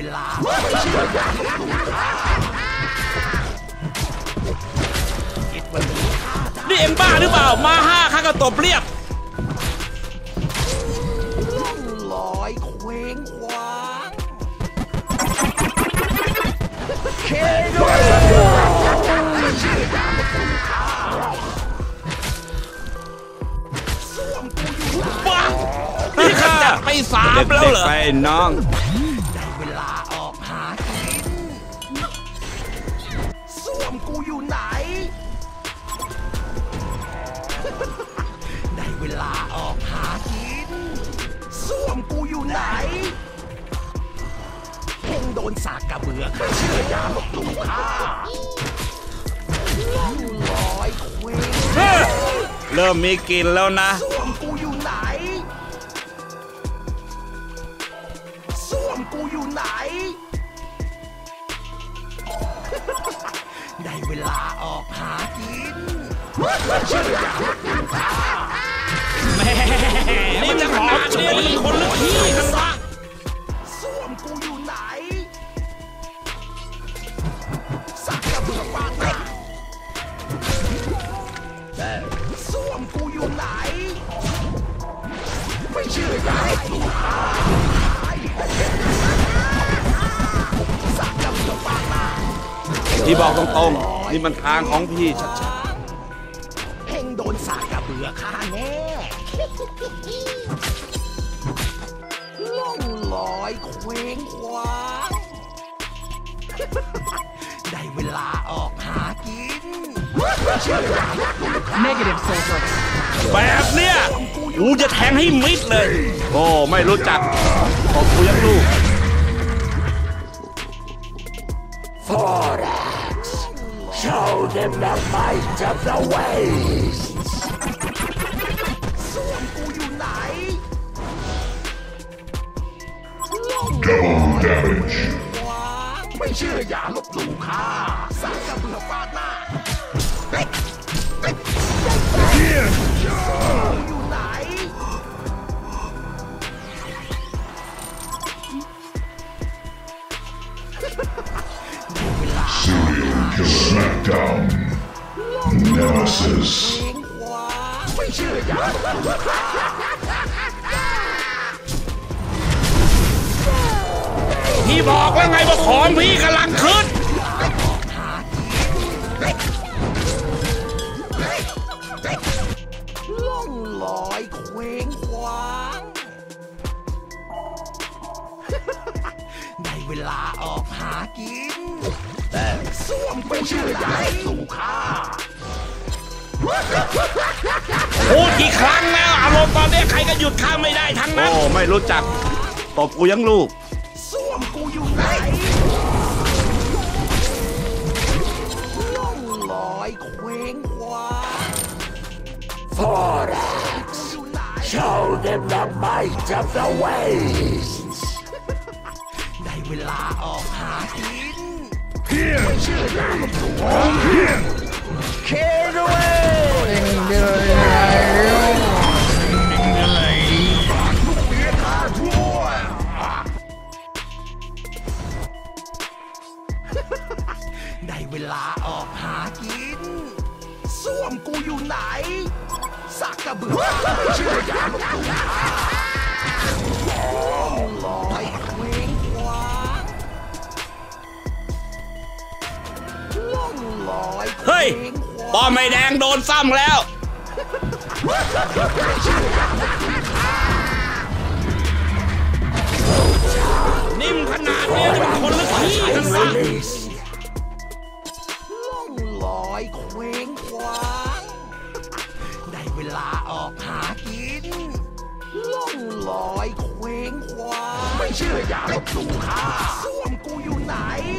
ลานี่เอ็งบ้าหรือเปล่ามาห้าข้าก็ตบเรียบล่องลอยเคว้งคว้างเคโดบ้านี่ข้าจัดไป3แล้วเหรอไปน้องได้เวลาออกหากินส้วมกูอยู่ไหนได้เวลาออกหากินส้วมกูอยู่ไหนเพ่งโดนสากกระเบือข้าเชื่ออย่าลบหลู่ข้าล่องลอยเคว้งเริ่มมีกลิ่นแล้วนะส้วมกูอยู่ไหนส้วมกูอยู่ไหนได้เวลาออกหากินเชื่ออย่าลบหลู่ข้าแม่นี่จะขนาดนี้มันคนหรือขี้กันวะส้วมกูอยู่ไหนสักกระเบือฟาดหน้าส้วมกูอยู่ไหนไม่เชื่ออย่าลบหลู่ข้าสักกระเบือฟาดหน้าพี่บอกตรงๆนี่มันทางของพี่ชัดเพ่งโดนสากกระเบือข้าแน่ล่องลอยเคว้งคว้างได้เวลาออกหากิน Negative soldier แบบเนี้ยกูจะแทงให้มิดเลยโอ้ไม่รู้จักบอกกูยังลูก Show them the might of the waves ส้วมกูอยู่ไหน Double damage ไม่เชื่ออย่าลบหลู่ข้าสักกระเบือฟาดหน้าอยู่ไหน Serial killer smackdown Nemesis ไม่เชื่ออย่าลบหลู่ข้าพี่บอกแล้วไงว่าของพี่กำลังขึ้นล่องลอยเคว้งคว้างได้เวลาออกหากินแต่ส้วมไม่เชื่ออย่าลบหลู่ข้าพูดกี่ครั้งแล้วอารมณ์ตอนนี้ใครก็หยุดข้าไม่ได้ทั้งนั้นโอ้ไม่รู้จักตบกูยังลูกส้วมกูอยู่ไหนล่องลอยเคว้งคว้าง Forax Show them the might of the waves ได้เวลาออกหากินไม่เชื่ออย่าลบหลู่เคด้วยได้เวลาออกหากินส้วมกูอยู่ไหนสักกระเบือไม่เชื่ออย่าลบหลู่ลอยเคว้งคว้างล่องลอยเฮ้ยป้อมไม่แดงโดนซ้ำแล้วนิ่มขนาดนี้มันคนละขี้กันวะล่องลอยเคว้งคว้างได้เวลาออกหากินล่องลอยเคว้งคว้างไม่เชื่ออย่าลบหลู่ข้าส้วมกูอยู่ไหน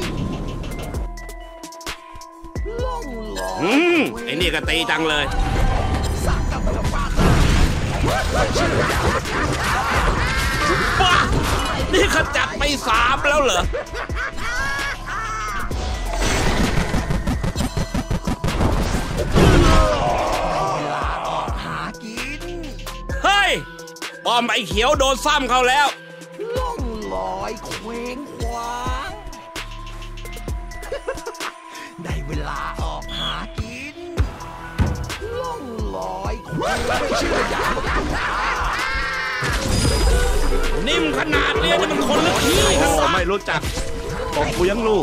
ล่องลอยไอ้นี่ก็ตีจังเลยสักกับกระปากไม่เชื่ออย่าลบหลู่ข้าบ้านี่เขาจัดไป3แล้วเหรอเฮ้ยป้อมไอ้เขียวโดนซ้ำเขาแล้วล่องลอยเคว้งคว้างเวลาออกหากินล่องลอยไม่เชื่ออย่าลบหลู่ข้านิ่มขนาดนี้นี่มันคนหรือขี้กันโอ้วะไม่รู้จักตบกูยังลูก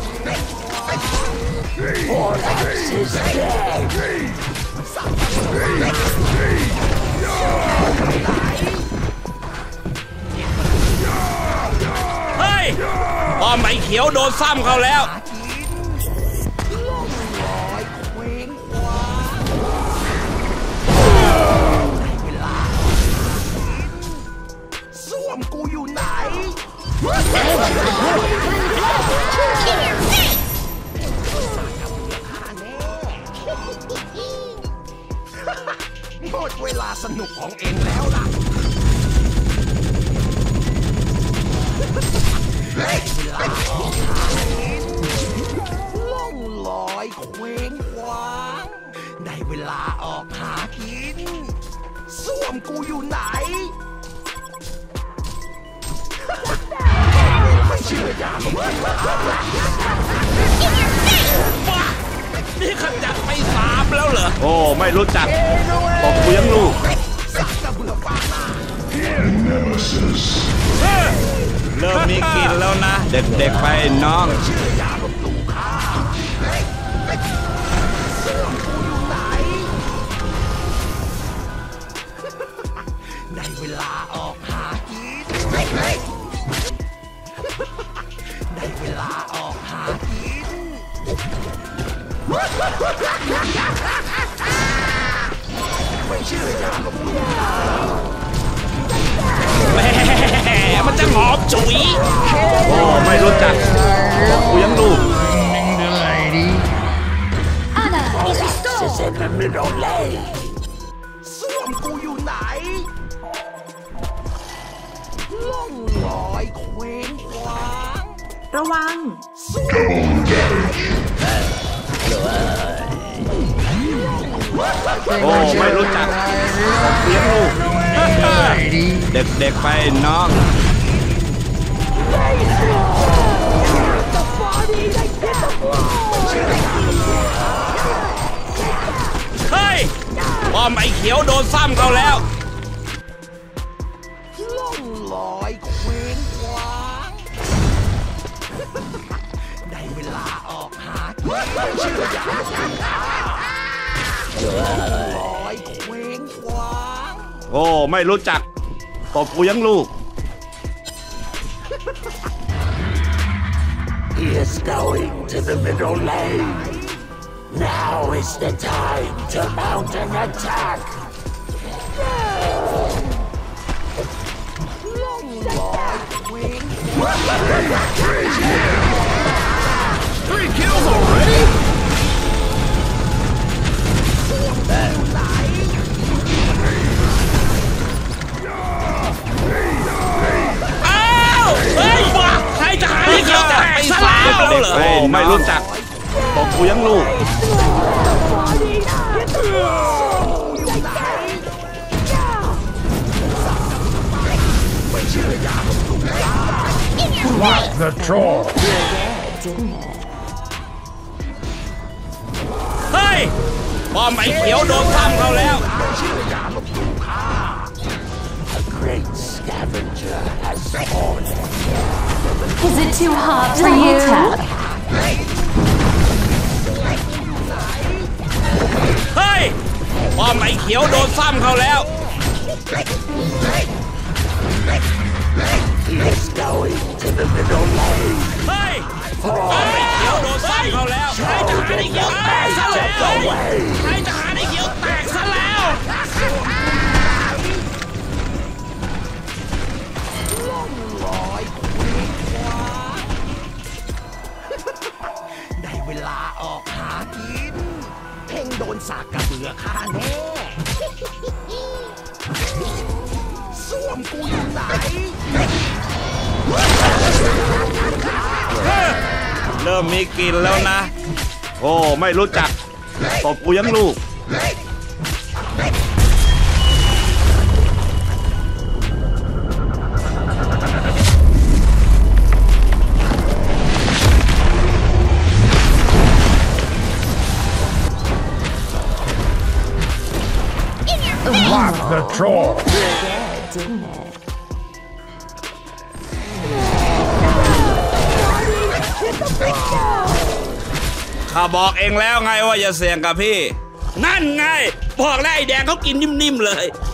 เฮ้ยป้อมไอ้เขียวโดนซ้ำเขาแล้วล่องลอยเคว้งคว้างในเวลาส้วมกูอยู่ไหนหมดเวลาสนุกของเองแล้วล่ะเวลาออกหากินล่องลอยเคว้งคว้างได้เวลาออกหากินส้วมกูอยู่ไหนไม่เชื่ออย่าลบหลู่บ้านี่ขจัดไป3แล้วเหรอโอ้ไม่รู้จักตบกูยังลูกสักกระเบือฟ้าหน้า Nemesis. เริ่มมีกินแล้วนะ เด็กๆไปน้องเชื่ออย่าลบหลู่ข้าส้วมกูอยู่ไหนได้เวลาออกหากินได้เวลาออกหากินไม่เชื่ออย่าลบหลู่แหมมันจะหอมฉุยโอ้ไม่รู้จักตบกูยังลูก Anna is restored. Is in the middle lane ส้วมกูอยู่ไหนล่องลอยเคว้งคว้างระวังโอ้ไม่รู้จักตบกูยังลูก เด็กๆไปน้องเฮ้ยป้อมไอ้เขียวโดนซ้ำเขาแล้วล่องลอยเคว้งคว้างได้เวลาออกหากินไม่เชื่ออย่าลบหลู่ข้าล่องลอยเคว้งคว้างโอ้ไม่รู้จักตบกูยังลูก He is going to the middle lane. Now is the time to mount an attack. Long lord wing. 3 kills already? อ้าวเฮ้ยบ้าใครจะหาที่เขียวแตกไป3แล้วเหรอโอ้ไม่รู้จักตบกูยังลูก The troll. เฮ้ยป้อมไอ้เขียวโดนซ้ำเขาแล้ว A great scavenger has fallen. Is it too hard for you? เฮ้ยป้อมไอ้เขียวโดนซ้ำเขาแล้ว He is going to the middle lane. เฮ้ยป้อมไอ้เขียวโดนซ้ำเขาแล้ว ใครจะหาที่เขียวแตกซะแล้วใครจะหาที่เขียวแตกซะแล้วได้เวลาออกหากินเพ่งโดนสากกระเบือข้าแน่ส้วมกูอยู่ไหนเริ่มมีกินแล้วนะ โอ้ไม่รู้จักตบกูยังลูก troll. Didn't it? ข้าบอกเองแล้วไงว่าอย่าเสี่ยงกับพี่นั่นไงบอกแล้วไอ้แดงเขากินนิ่มๆเลย